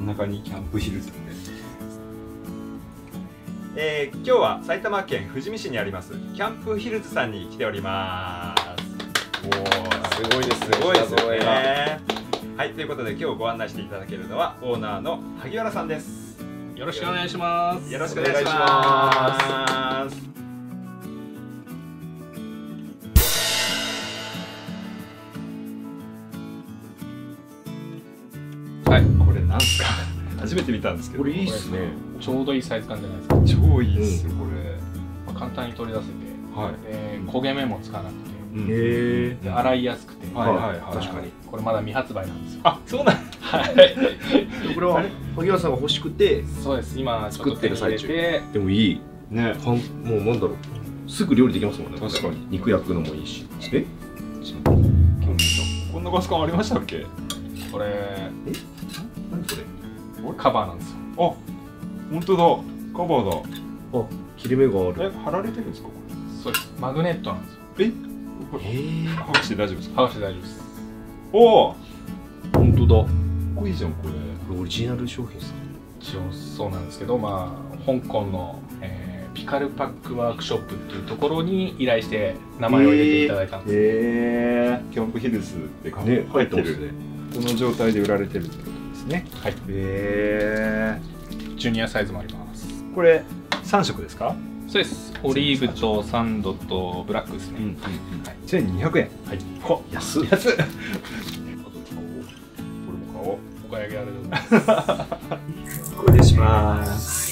中にキャンプヒルズって。今日は埼玉県富士見市にありますキャンプヒルズさんに来ております。おー、すごいですね。すごいですよね。はい、ということで今日ご案内していただけるのはオーナーの萩原さんです。 よろしくお願いします。 よろしくお願いします。 はい、 これなんすか？初めて見たんですけど。 これいいっすね。 ちょうどいいサイズ感じゃないですか。 超いいっすよ、これ。 簡単に取り出せて、 はい。 焦げ目もつかなくて、 へえ。 洗いやすくて、 はいはいはい。 確かに。 これまだ未発売なんですよ。 あ、そうなん。 はい。 これは萩原さんが欲しくてそうです。今作ってる最中。 で、 でもいい。 ね。 もうなんだろう。すぐ料理できますもんね。 確かに。 肉焼くのもいいし。 こんなガス管ありましたっけ？ これ何これ？ カバーなんですよ。 あ、本当だ。カバーだ。 あ、切れ目がある。 貼られてるんですかこそうです。マグネットなんですよ。 れ？これ剥がして大丈夫ですか？ 剥がして大丈夫です。 おお、 本当だ。 かっこいいじゃんこれ。 これオリジナル商品さ。 一応そうなんですけど、まあ香港の、ピカルパックワークショップっていうところに依頼して名前を入れていただいたんです。 キャンプヒルズって書いね、入てる。 ってますね。 この状態で売られてるってことですね。 はい。ジュニアサイズもあります。 これ3色ですか？ そうです。オリーブとサンドとブラックですね。 はい。1200円。 はい。 安っ。 安っ。 これも買おう。お買い上げありがとうございます。 これします。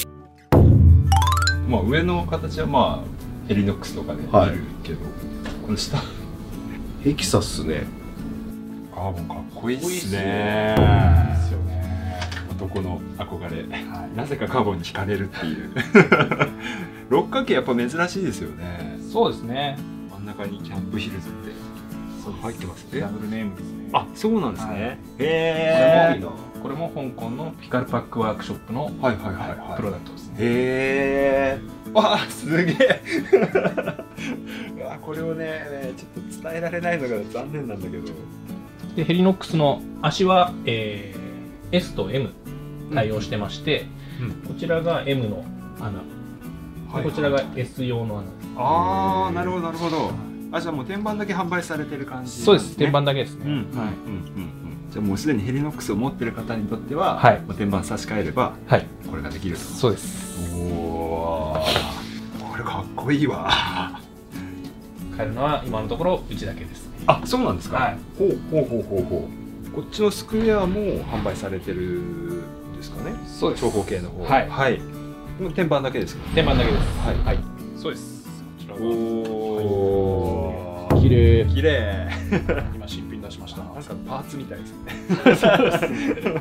まあ上の形はまあヘリノックスとかで見るけど、この下ヘキサスね。 カーボンかっこいいっすね。 ですよね。 男の憧れ、なぜかカーボンに惹かれるっていう六角形やっぱ珍しいですよね。 そうですね。 真ん中にキャンプヒルズってそう入ってますね。 ダブルネームですね。 あ、そうなんですね。へえ。 これも香港のピカルパックワークショップのはいはいはいはい。 プロダクトですね。 へえ。わあ、すげえ。うわ、これをね、ちょっと伝えられないのが残念なんだけど。 でヘリノックスの足は、S と M 対応してまして、こちらが M の穴、こちらが S 用の穴です。 ああ、なるほどなるほど。あ、じゃあもう天板だけ販売されてる感じ。 そうです。天板だけですね。 はい。じゃあもうすでにヘリノックスを持ってる方にとっては、 はい。 天板差し替えれば、 はい。 これができると。 そうです。 おお。これかっこいいわ。 買えるのは今のところうちだけですね。 あ、そうなんですか。 はい。 ほう。こっちのスクエアも販売されてるんですかね。 そうです。 長方形の方。 はい。 はい。天板だけですか。 天板だけです。 はい。 はい。そうです。こちらは。 おお。 綺麗。 綺麗。 今新品出しました。 なんかパーツみたいですね。そうです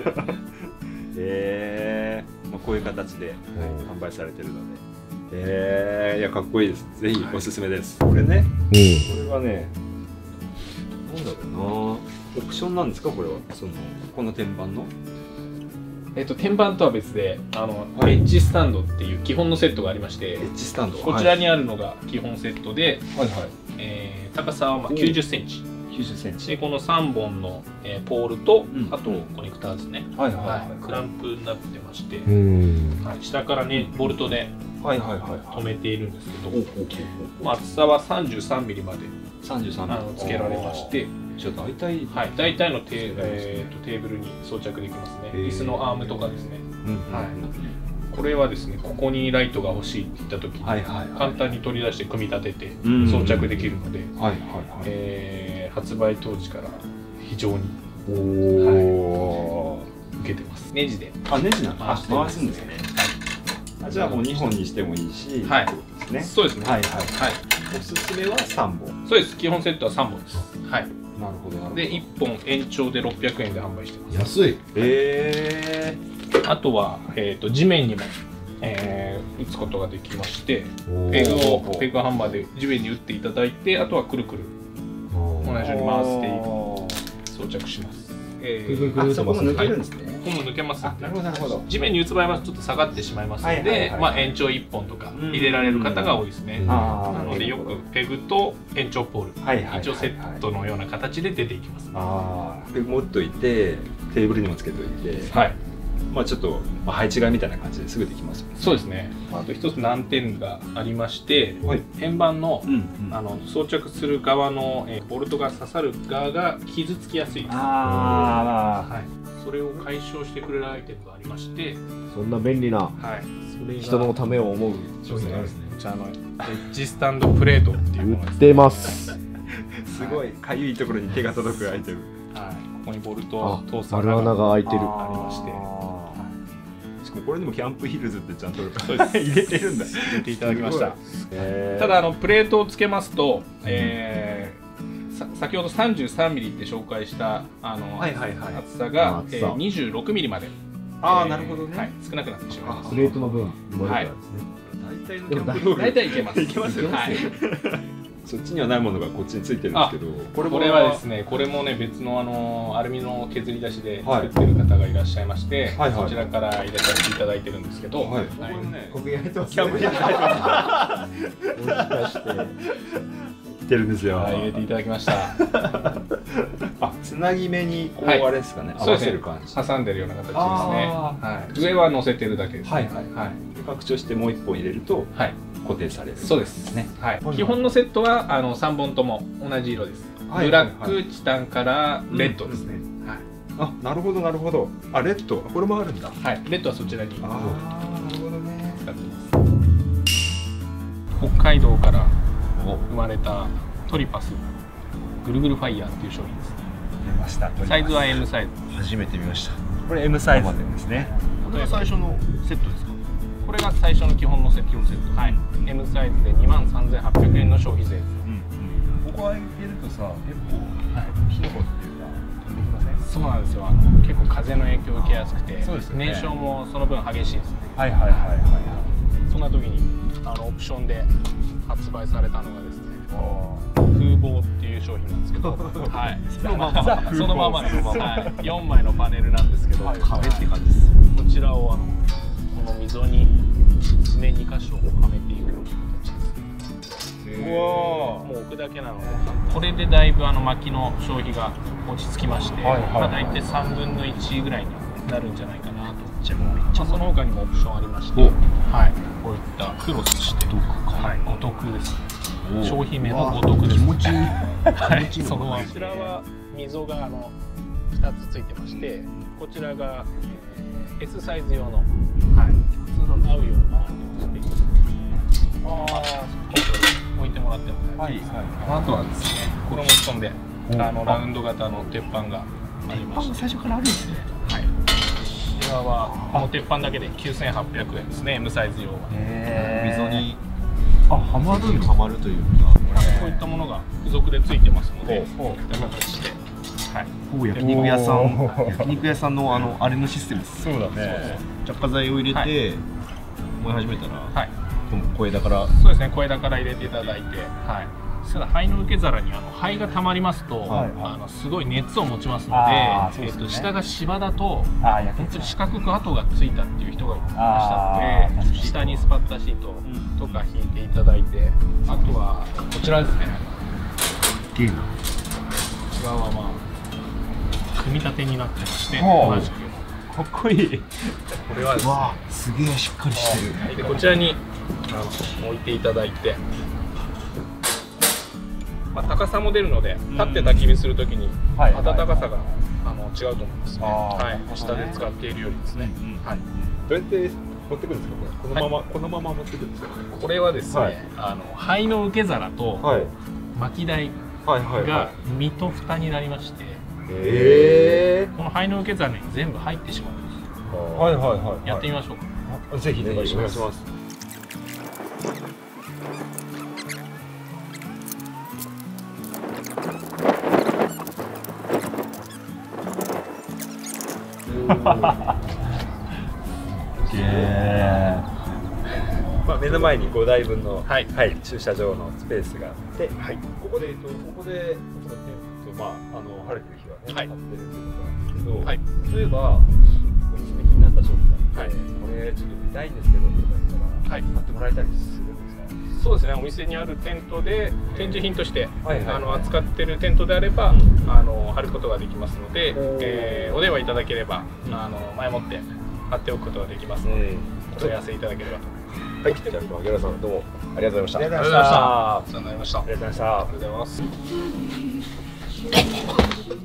ね。まあこういう形で販売されてるので。いやかっこいいです。ぜひおすすめです。これね。これはね。なんだろうな。オプションなんですかこれは。この天板の。 天板とは別でエッジスタンドっていう基本のセットがありまして、 エッジスタンドこちらにあるのが基本セットで、高さは90センチ。 90センチ。 でこの3本のポールとあとコネクターですね。クランプになってまして、下からねボルトで止めているんですけど、厚さは33ミリまでつけられまして。 じゃあ大体のテーブルに装着できますね。椅子のアームとかですね。これはですね、ここにライトが欲しいって言った時に簡単に取り出して組み立てて装着できるので、発売当時から非常に受けてます。ネジでネジなんだ。回すんですね。じゃあもう2本にしてもいいし、 そうですね。 おすすめは3本。 そうです。基本セットは3本です。はい。 なるほど。 で1本延長で600円で販売してます。 安い。 あとは地面にも打つことができまして、ペグハンマーで地面に打っていただいて、あとはくるくる同じように回して装着します。 そこも抜けるんですね。 ここも抜けます。 なるほどなるほど。 地面に打つ場合はちょっと下がってしまいますので、延長1本とか入れられる方が多いですね。なのでよくペグと延長ポール、一応セットのような形で出ていきます。 ペグ持っといてテーブルにもつけといて。 まあちょっと配置換えみたいな感じですぐできます。 そうですね。あと一つ難点がありまして、円盤の装着する側のボルトが刺さる側が傷つきやすいです。それを解消してくれるアイテムがありまして、 そんな便利な人のためを思う商品があるんですね。 こちらのエッジスタンドプレートっていうものです。 売ってます。 すごいかゆいところに手が届くアイテム。 はい。ここにボルトを通す丸穴が開いてる。 ありまして。 しかもこれにもキャンプヒルズってちゃんと入れてるんだ。 入れていただきました。ただプレートをつけますと、先ほど33ミリって紹介した厚さが26ミリまで。 なるほどね。 少なくなってしまいます。 プレートの分。はい。 大体いけます。 いけますよ。はい。そっちにはないものがこっちについてるんですけど、 これはですね、これもね別のアルミの削り出しで作ってる方がいらっしゃいまして、そちらから入れさせていただいてるんですけど、これね、 ここ入れてます。 キャンプに入ってます。もしかしててるんですよ。 入れていただきました。 つなぎ目にこうあれですかね、合わせる感じ。 挟んでるような形ですね。上は乗せてるだけです。 拡張してもう一本入れると固定される。 そうですね。基本のセットは3本とも同じ色です。ブラック、チタンからレッドですね。 なるほどなるほど。レッドこれもあるんだ。 はい。レッドはそちらに。 なるほどね。 使ってます。北海道から生まれたトリパスぐるぐるファイヤーっていう商品ですね。 出ました。 サイズは M サイズ。 初めて見ました。 これ M サイズですね。 これが最初のセットですか？ これが最初の基本のセット。はい。M サイズで23,800円の消費税です。 ここ開いてるとさ、結構火の粉っていうか飛んできません？ そうなんですよ。結構風の影響を受けやすくて、燃焼もその分激しいですね。そんな時にオプションで発売されたのがですね、風防っていう商品なんですけど、はい。そのままの4枚のパネルなんですけど、 壁って感じです。 こちらをこの溝に爪2箇所をはめていくような形です。もう置くだけなので、これでだいぶ薪の消費が落ち着きまして、大体3分の1ぐらいになるんじゃないかなと。その他にもオプションありまして、こういったクロスして五徳です。商品名も五徳です。気持ちいい。そのまま。こちらは溝が2つついてまして、こちらが S サイズ用の普通の合うような置いてもらってもあとはですね、これも飛んでラウンド型の鉄板がありまして、 最初からあるんですね。 はい。こちらはこの鉄板だけで9,800円ですね。M サイズ用は。 溝にはまるというか、 こういったものが付属でついてますので、こういった形で。 焼肉屋さんのあれのシステムです。 そうだね。 着火剤を入れて燃え始めたら、小枝から。 そうですね。小枝から入れていただいて、ただ灰の受け皿に灰がたまりますと、すごい熱を持ちますので、下が芝だと本当に四角く跡がついたっていう人がいましたので、下にスパッタシートとか引いていただいて、あとはこちらですね。こちらは組み立てになってまして、同じくかっこいい。 これはですね、 すげえしっかりしてる。 でこちらに置いていただいて、高さも出るので、立って焚き火するときに暖かさが違うと思いますね。下で使っているよりですね。 どうやって持ってくるんですか？このまま持ってくるんですか？ これはですね、灰の受け皿と薪台が身と蓋になりまして、この灰の受け皿に全部入ってしまうんです。やってみましょうか。 ぜひお願いします。目の前に5台分の駐車場のスペースがあって、ここで晴れてる日はね、立ってるっていうことなんですけど、例えばおすすめ気になった商品があって、これちょっと見たいんですけどとか言ったら買ってもらえたりするんですか？ そうですね。お店にあるテントで展示品として扱ってるテントであれば貼ることができますので、お電話いただければ前もって貼っておくことができますので、お問い合わせいただければと。 はい、じゃあ今日はゲラさんどうもありがとうございました。 ありがとうございました。お世話になりました。 ありがとうございました。 ありがとうございます。